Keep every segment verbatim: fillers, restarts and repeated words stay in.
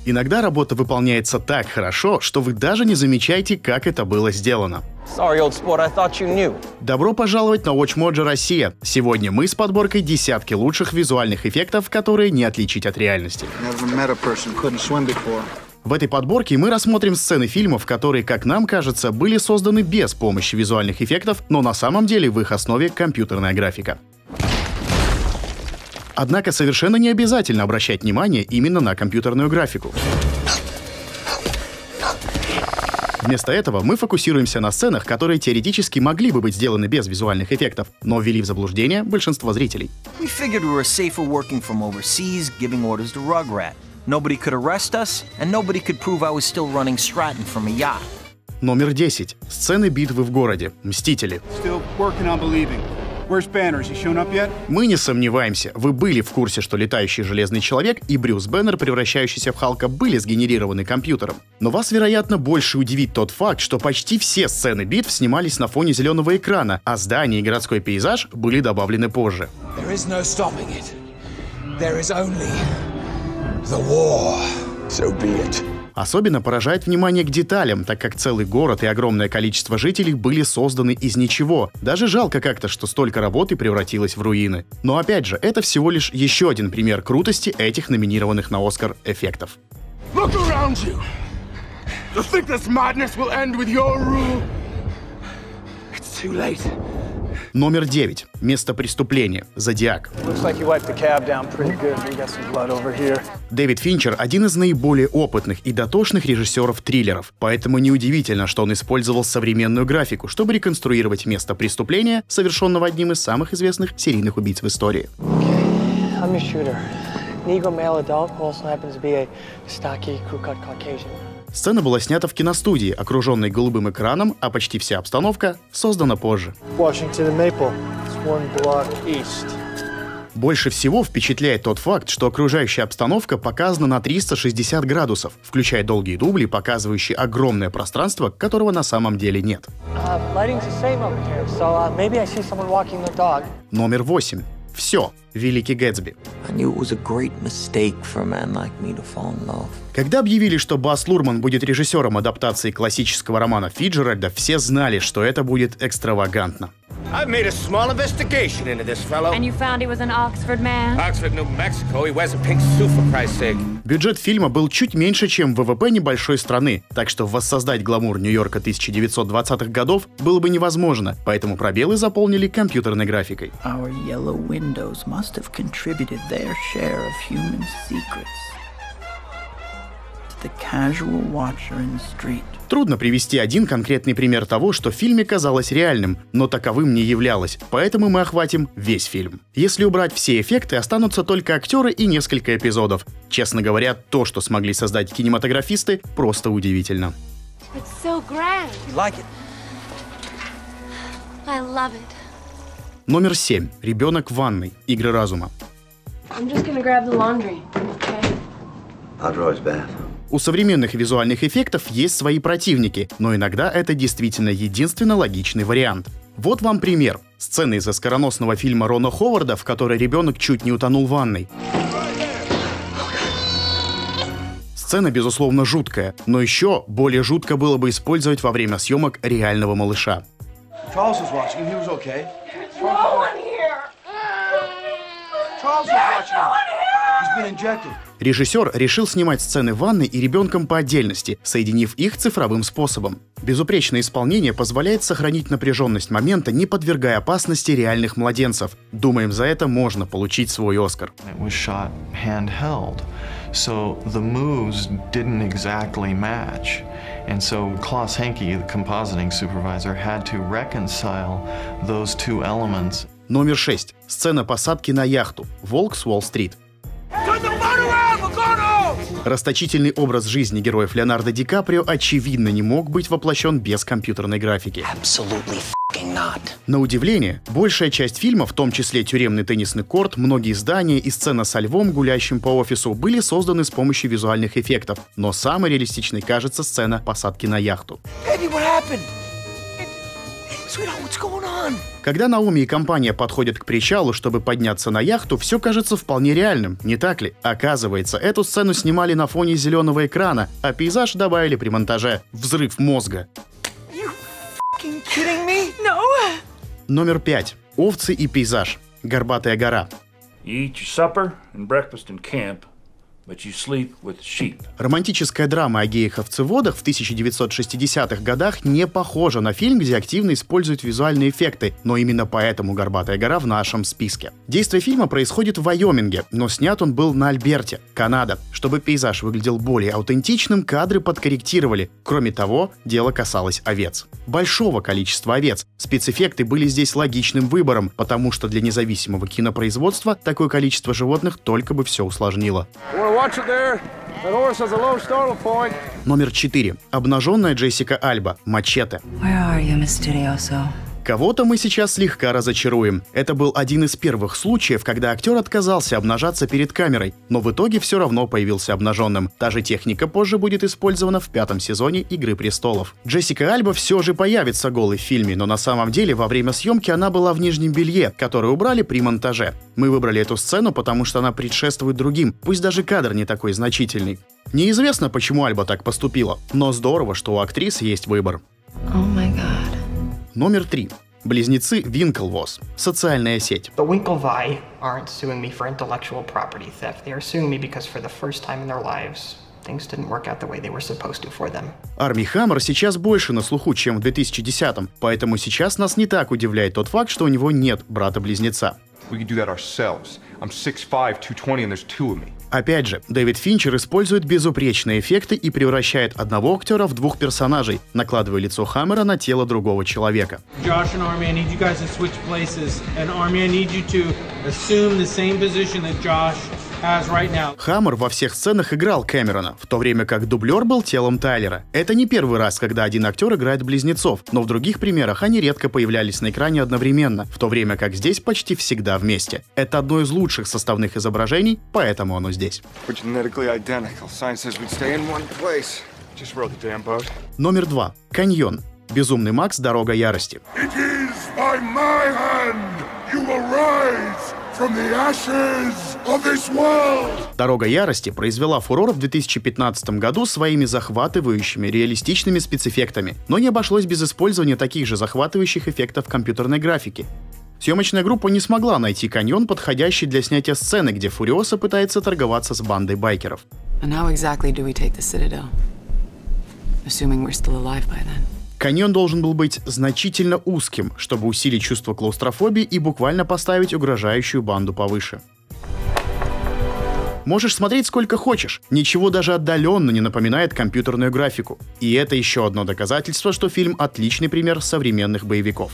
Иногда работа выполняется так хорошо, что вы даже не замечаете, как это было сделано. Sorry, old sport, I thought you knew. Добро пожаловать на WatchMojo Россия. Сегодня мы с подборкой десятки лучших визуальных эффектов, которые не отличить от реальности. В этой подборке мы рассмотрим сцены фильмов, которые, как нам кажется, были созданы без помощи визуальных эффектов, но на самом деле в их основе компьютерная графика. Однако совершенно не обязательно обращать внимание именно на компьютерную графику. Вместо этого мы фокусируемся на сценах, которые теоретически могли бы быть сделаны без визуальных эффектов, но ввели в заблуждение большинство зрителей. Номер десять. Сцены битвы в городе. Мстители. Мы не сомневаемся, вы были в курсе, что летающий Железный Человек и Брюс Бэннер, превращающийся в Халка, были сгенерированы компьютером. Но вас, вероятно, больше удивит тот факт, что почти все сцены битв снимались на фоне зеленого экрана, а здания и городской пейзаж были добавлены позже. Особенно поражает внимание к деталям, так как целый город и огромное количество жителей были созданы из ничего. Даже жалко как-то, что столько работы превратилось в руины. Но опять же, это всего лишь еще один пример крутости этих номинированных на Оскар эффектов. Номер девять. Место преступления. Зодиак. Дэвид Финчер – один из наиболее опытных и дотошных режиссеров триллеров, поэтому неудивительно, что он использовал современную графику, чтобы реконструировать место преступления, совершенного одним из самых известных серийных убийц в истории. Сцена была снята в киностудии, окруженной голубым экраном, а почти вся обстановка создана позже. Больше всего впечатляет тот факт, что окружающая обстановка показана на триста шестьдесят градусов, включая долгие дубли, показывающие огромное пространство, которого на самом деле нет. Номер восемь. Все. Великий Гэтсби. Когда объявили, что Бас Лурман будет режиссером адаптации классического романа Фицджеральда, все знали, что это будет экстравагантно. I've made a small investigation into this fellow. And you found he was an Oxford man? Oxford, New Mexico. He wears a pink suit, for Christ's sake. Бюджет фильма был чуть меньше, чем ВВП небольшой страны, так что воссоздать гламур Нью-Йорка тысяча девятьсот двадцатых годов было бы невозможно, поэтому пробелы заполнили компьютерной графикой. Our yellow windows must have contributed their share of human secrets to the casual watcher in the street. Трудно привести один конкретный пример того, что в фильме казалось реальным, но таковым не являлось, поэтому мы охватим весь фильм. Если убрать все эффекты, останутся только актеры и несколько эпизодов. Честно говоря, то, что смогли создать кинематографисты, просто удивительно. So like Номер семь. Ребенок в ванной. Игры разума. У современных визуальных эффектов есть свои противники, но иногда это действительно единственно логичный вариант. Вот вам пример. Сцена из оскароносного фильма Рона Ховарда, в которой ребенок чуть не утонул в ванной. Сцена, безусловно, жуткая, но еще более жутко было бы использовать во время съемок реального малыша. Режиссер решил снимать сцены ванны и ребенком по отдельности, соединив их цифровым способом. Безупречное исполнение позволяет сохранить напряженность момента, не подвергая опасности реальных младенцев. Думаем, за это можно получить свой Оскар. So the moves didn't exactly match. And so Klaus Henke, the compositing supervisor, had to reconcile those two elements. Номер шесть. Сцена посадки на яхту. Волк с Уолл-стрит. Расточительный образ жизни героев Леонардо Ди Каприо очевидно не мог быть воплощен без компьютерной графики. На удивление, большая часть фильма, в том числе тюремный теннисный корт, многие здания и сцена со львом, гуляющим по офису, были созданы с помощью визуальных эффектов, но самой реалистичной кажется сцена посадки на яхту. Когда Наоми и компания подходят к причалу, чтобы подняться на яхту, все кажется вполне реальным, не так ли? Оказывается, эту сцену снимали на фоне зеленого экрана, а пейзаж добавили при монтаже. Взрыв мозга. No. Номер пять. Овцы и пейзаж. Горбатая гора. You eat your supper and breakfast in camp, but you sleep with sheep. Романтическая драма о геях-овцеводах в тысяча девятьсот шестидесятых годах не похожа на фильм, где активно используют визуальные эффекты, но именно поэтому «Горбатая гора» в нашем списке. Действие фильма происходит в Вайоминге, но снят он был на Альберте, Канада. Чтобы пейзаж выглядел более аутентичным, кадры подкорректировали. Кроме того, дело касалось овец. Большого количества овец. Спецэффекты были здесь логичным выбором, потому что для независимого кинопроизводства такое количество животных только бы все усложнило. Номер четыре. Обнаженная Джессика Альба. Мачете. Кого-то мы сейчас слегка разочаруем. Это был один из первых случаев, когда актер отказался обнажаться перед камерой, но в итоге все равно появился обнаженным. Та же техника позже будет использована в пятом сезоне «Игры престолов». Джессика Альба все же появится голой в фильме, но на самом деле во время съемки она была в нижнем белье, которое убрали при монтаже. Мы выбрали эту сцену, потому что она предшествует другим, пусть даже кадр не такой значительный. Неизвестно, почему Альба так поступила, но здорово, что у актрисы есть выбор. Oh my God. Номер три. Близнецы Винклвос. Социальная сеть. The Winklevi aren't suing me for intellectual property theft. They are suing me because for the first time in their lives, things didn't work out the way they were supposed to for them. Арми Хаммер сейчас больше на слуху, чем в две тысячи десятом, поэтому сейчас нас не так удивляет тот факт, что у него нет брата-близнеца. We can do that ourselves. I'm six five, two twenty, and there's two of me. Опять же, Дэвид Финчер использует безупречные эффекты и превращает одного актера в двух персонажей, накладывая лицо Хаммера на тело другого человека. Josh and Army, I need you guys to switch places, and Army, I need you to assume the same position that Josh has right now. Хаммер во всех сценах играл Кэмерона, в то время как дублер был телом Тайлера. Это не первый раз, когда один актер играет близнецов, но в других примерах они редко появлялись на экране одновременно, в то время как здесь почти всегда вместе. Это одно из лучших составных изображений, поэтому оно здесь. Номер два. Каньон. Безумный Макс. Дорога ярости. Дорога ярости произвела фурор в две тысячи пятнадцатом году своими захватывающими, реалистичными спецэффектами, но не обошлось без использования таких же захватывающих эффектов компьютерной графики. Съемочная группа не смогла найти каньон, подходящий для снятия сцены, где Фуриоса пытается торговаться с бандой байкеров. Каньон должен был быть значительно узким, чтобы усилить чувство клаустрофобии и буквально поставить угрожающую банду повыше. Можешь смотреть сколько хочешь, ничего даже отдаленно не напоминает компьютерную графику. И это еще одно доказательство, что фильм отличный пример современных боевиков.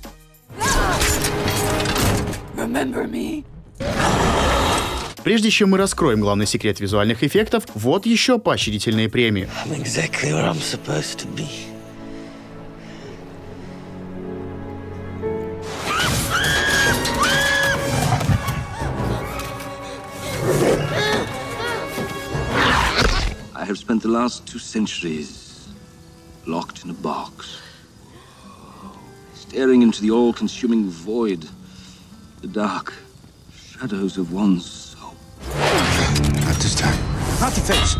Прежде чем мы раскроем главный секрет визуальных эффектов, вот еще поощрительные премии. I have spent the last two centuries locked in a box, staring into the all-consuming void, the dark shadows of one's soul. Not this time. Not the face.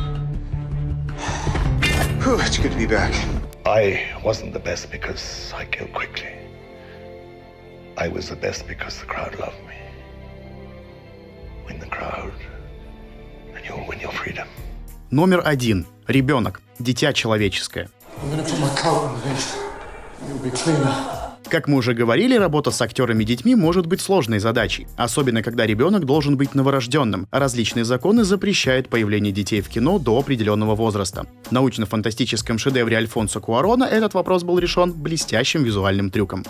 Whew, it's good to be back. I wasn't the best because I killed quickly. I was the best because the crowd loved me. Win the crowd, and you'll win your freedom. Номер один. Ребенок. Дитя человеческое. Как мы уже говорили, работа с актерами-детьми может быть сложной задачей, особенно когда ребенок должен быть новорожденным, а различные законы запрещают появление детей в кино до определенного возраста. В научно-фантастическом шедевре Альфонсо Куарона этот вопрос был решен блестящим визуальным трюком.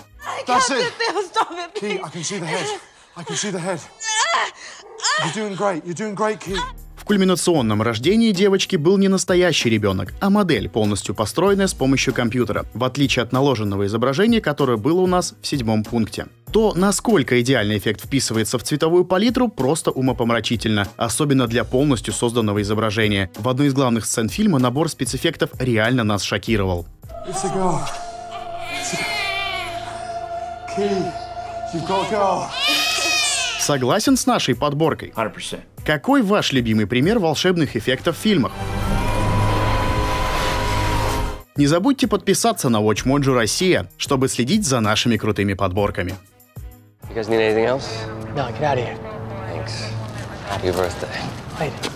В кульминационном рождении девочки был не настоящий ребенок, а модель, полностью построенная с помощью компьютера, в отличие от наложенного изображения, которое было у нас в седьмом пункте. То, насколько идеальный эффект вписывается в цветовую палитру, просто умопомрачительно, особенно для полностью созданного изображения. В одной из главных сцен фильма набор спецэффектов реально нас шокировал. Согласен с нашей подборкой? сто процентов. Какой ваш любимый пример волшебных эффектов в фильмах? Не забудьте подписаться на WatchMojo Россия, чтобы следить за нашими крутыми подборками. You guys need anything else? No, get out of here. Thanks. Happy birthday. Later.